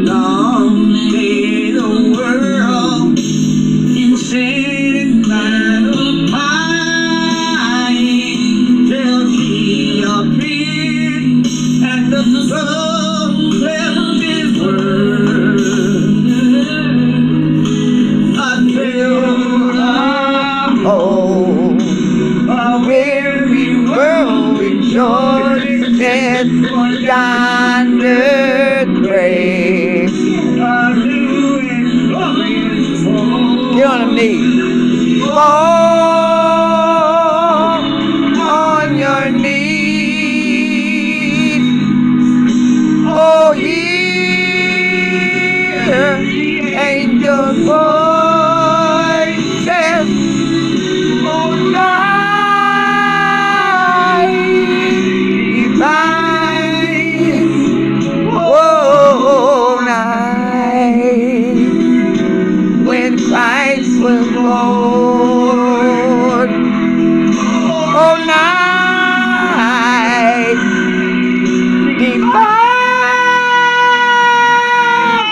Someday the world insane and crying till she appeared and the sun left his word until a weary world rejoices yonder grave. Get on them knees. Fall on your knees. Oh, hear angel voices. Oh, night divine. Oh, night when Christ was born. Oh, night divine.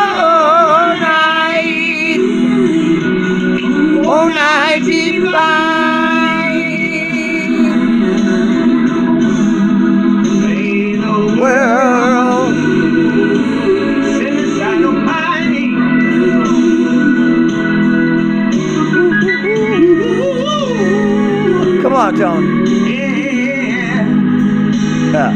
Oh, night divine. The world come on, Tony. Yeah.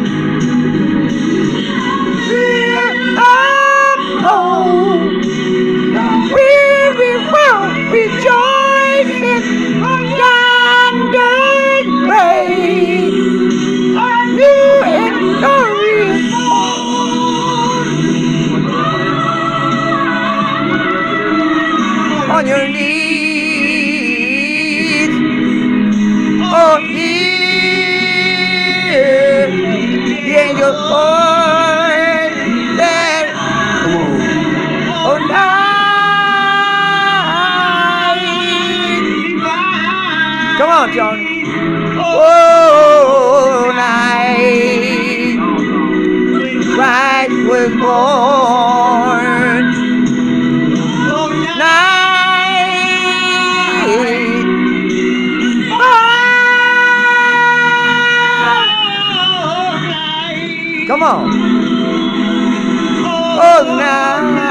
We will rejoice in yonder grave, new and glorious on your knees. Oh, hear the angel's voice that, oh, night. Come on, Johnny. Oh, night. Christ was born. Come on. Oh, now.